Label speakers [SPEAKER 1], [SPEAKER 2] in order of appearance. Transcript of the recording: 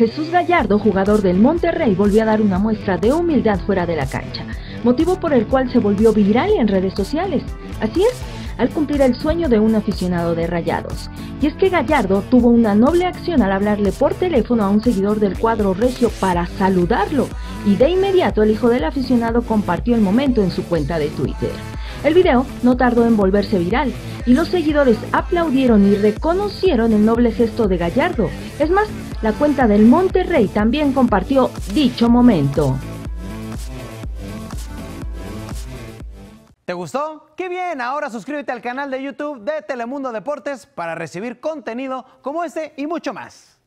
[SPEAKER 1] Jesús Gallardo, jugador del Monterrey, volvió a dar una muestra de humildad fuera de la cancha, motivo por el cual se volvió viral en redes sociales. Así es, al cumplir el sueño de un aficionado de Rayados. Y es que Gallardo tuvo una noble acción al hablarle por teléfono a un seguidor del cuadro regio para saludarlo, y de inmediato el hijo del aficionado compartió el momento en su cuenta de Twitter. El video no tardó en volverse viral, y los seguidores aplaudieron y reconocieron el noble gesto de Gallardo. Es más, la cuenta del Monterrey también compartió dicho momento.
[SPEAKER 2] ¿Te gustó? ¡Qué bien! Ahora suscríbete al canal de YouTube de Telemundo Deportes para recibir contenido como este y mucho más.